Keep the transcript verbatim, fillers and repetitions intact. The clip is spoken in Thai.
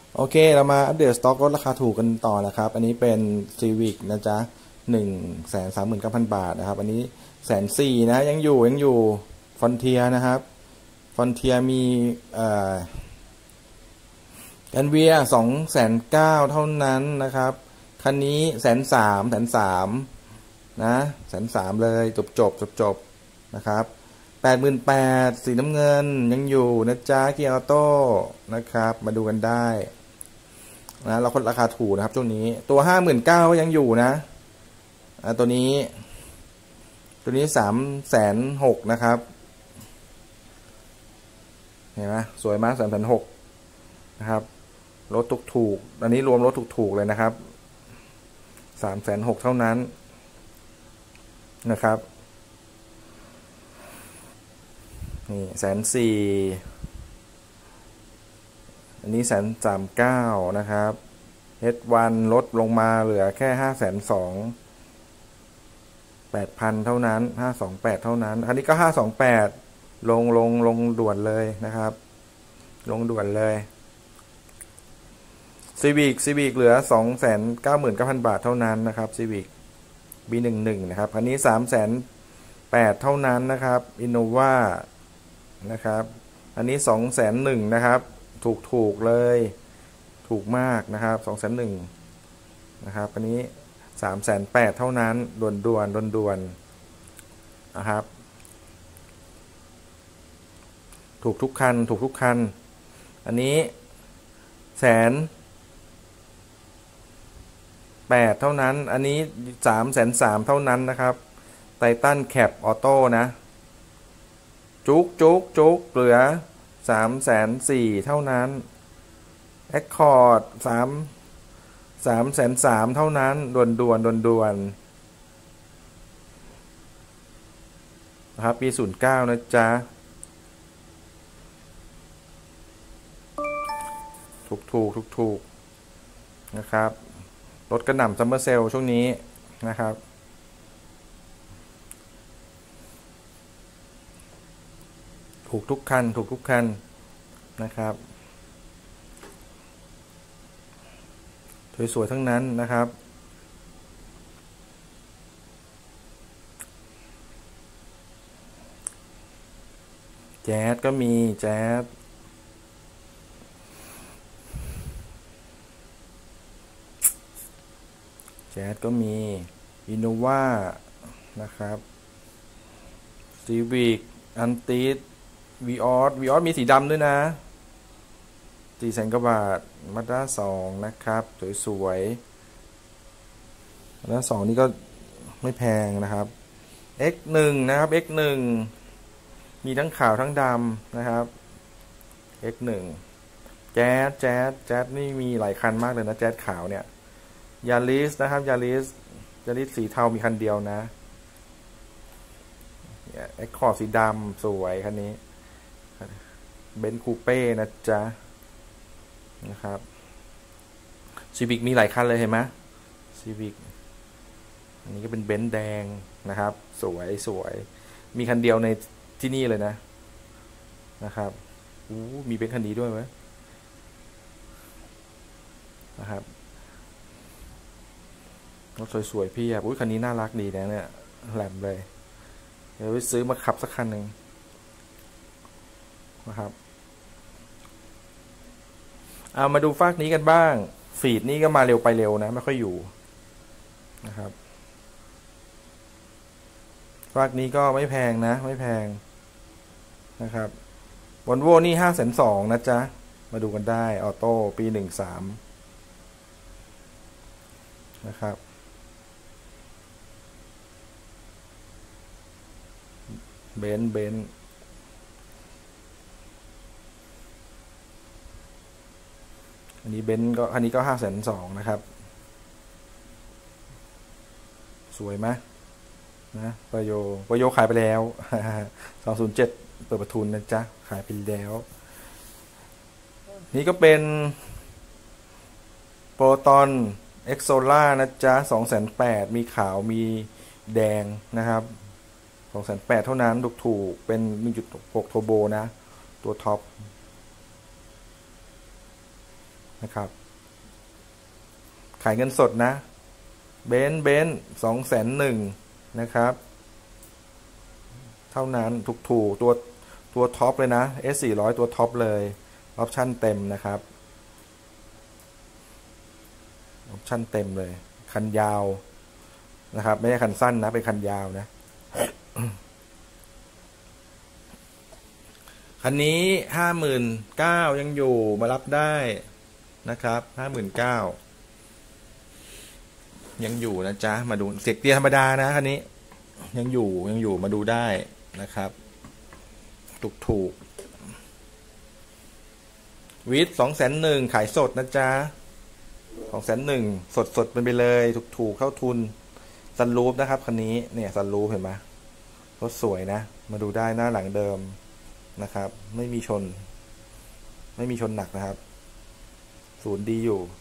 โอเคเรามาอัปเดตสต็อกรถราคาถูกกันต่อนะครับอันนี้เป็น Civic นะจ๊ะหนึ่งแสนสามหมื่นเก้าพันบาทนะครับอันนี้แสนสี่นะยังอยู่ยังอยู่ฟอนเทียนะครับฟอนเทียมีเอ่อแอนเวียสองแสนเก้าเท่านั้นนะครับคันนี้แสนสามแสนสามนะแสนสามเลยจบจบจบจบนะครับแปดหมื่นแปดสีน้ำเงินยังอยู่นะจ๊ะเกียร์ออโต้นะครับมาดูกันได้นะเราคนราคาถูกนะครับช่วงนี้ตัวห้าหมื่นเก้าก็ยังอยู่นะอ่าตัวนี้ตัวนี้สามแสนหกนะครับเห็นไหมสวยมากสามแสนหกนะครับรถถูกถูกอันนี้รวมรถถูกถูกเลยนะครับสามแสนหกเท่านั้นนะครับนี่แสนสี่อันนี้แสนสามเก้านะครับ เอช วัน ลดลงมาเหลือแค่ห้าแสนสองแปดพันเท่านั้นห้าสองแปดเท่านั้นอันนี้ก็ห้าสองแปดลงลงลงด่วนเลยนะครับลงด่วนเลยซีวิกซีวิกเหลือสองแสนเก้าหมื่นเก้าพันบาทเท่านั้นนะครับซีวิก บี หนึ่งสิบเอ็ด นะครับอันนี้สามแสนแปดเท่านั้นนะครับอินโนวานะครับอันนี้สองแสนหนึ่งนะครับถูกถูกเลยถูกมากนะครับสองแสนหนึ่งนะครับอันนี้สามแสนแปดเท่านั้นด่วนด่วนด่วนด่วนนะครับถูกทุกคันถูกทุกคันอันนี้แสนแปดเท่านั้นอันนี้สามแสนสามเท่านั้นนะครับไททันแคปออโต้นะจุกจุกจุกเหลือสามแสนสี่เท่านั้นแอคคอร์ดสามสามแสนสามเท่านั้นด่วนด่วนด่วนด่วนนะครับปีศูนย์เก้านะจ๊ะถูกถูกถูกถูกนะครับรถกระหน่ำซัมเมอร์เซลช่วงนี้นะครับถูกทุกคันถูกทุกคันนะครับสวยๆทั้งนั้นนะครับแจ๊สก็มีแจ๊สแจ๊สก็มีอินโนวานะครับซีวิกอันติสวีออสวีออสมีสีดำด้วยนะสี่แสนกว่าบาทมาด้าสองนะครับสวยๆมาด้าสองนี่ก็ไม่แพงนะครับ เอ็กซ์ หนึ่ง นะครับ เอ็กซ์ หนึ่ง มีทั้งขาวทั้งดำนะครับ เอ็กซ์ หนึ่ง แจ๊สแจ๊สแจ๊สนี่มีหลายคันมากเลยนะแจ๊สขาวเนี่ยยาริสนะครับยาริสยาริสสีเทามีคันเดียวนะเอ็กคอร์ดสีดำสวยคันนี้เบนซ์คูเป้นะจ๊ะนะครับซีวิกมีหลายคันเลยเห็นไหมซีวิกอันนี้ก็เป็นเบนซ์แดงนะครับสวยสวยมีคันเดียวในที่นี่เลยนะนะครับอู้มีเบนซ์คันนี้ด้วยไหมนะครับรถสวยๆพี่อ่ะอุ้ยคันนี้น่ารักดีนะเนี่ยแหลมเลยเดี๋ยวไปซื้อมาขับสักคันหนึ่งนะครับเอามาดูฟากนี้กันบ้างฟีดนี้ก็มาเร็วไปเร็วนะไม่ค่อยอยู่นะครับฟากนี้ก็ไม่แพงนะไม่แพงนะครับวอลโว่นี่ห้าแสนสองนะจ๊ะมาดูกันได้ออโต้ปีหนึ่งสามนะครับเบนซ์เบนซ์อันนี้เบนซ์ก็อันนี้ก็ห้าแสนสองนะครับสวยไหมนะปโยปโยขายไปแล้วสองศูนย์เจ็ดเปิดประทุนนะจ๊ะขายไปแล้วนี่ก็เป็นโปรตอนเอ็กโซล่านะจ๊ะสองแสนแปดมีขาวมีแดงนะครับสองแสนแปดเท่านั้นถูกถูกเป็น หนึ่งจุดหก โทโบนะตัวท็อปนะครับขายเงินสดนะเบนซ์เบนซ์สองแสนหนึ่งนะครับเท่านั้นถูกถูกตัวตัวท็อปเลยนะ เอส สี่ร้อย ตัวท็อปเลยออปชั่นเต็มนะครับออปชั่นเต็มเลยคันยาวนะครับไม่ใช่คันสั้นนะเป็นคันยาวนะคันนี้ห้าหมื่นเก้ายังอยู่มารับได้นะครับห้าหมื่นเก้ายังอยู่นะจ๊ะมาดูเสียงเตียร์ธรรมดานะคันนี้ยังอยู่ยังอยู่มาดูได้นะครับถูกถูกวิทสองแสนหนึ่งขายสดนะจ๊ะสองแสนหนึ่งสดสดเป็นไปเลยถูกถูกเข้าทุนซันรูฟนะครับคันนี้เนี่ยซันรูฟเห็นไหมรถสวยนะมาดูได้หน้าหลังเดิมนะครับไม่มีชนไม่มีชนหนักนะครับศูนย์ดีอยู่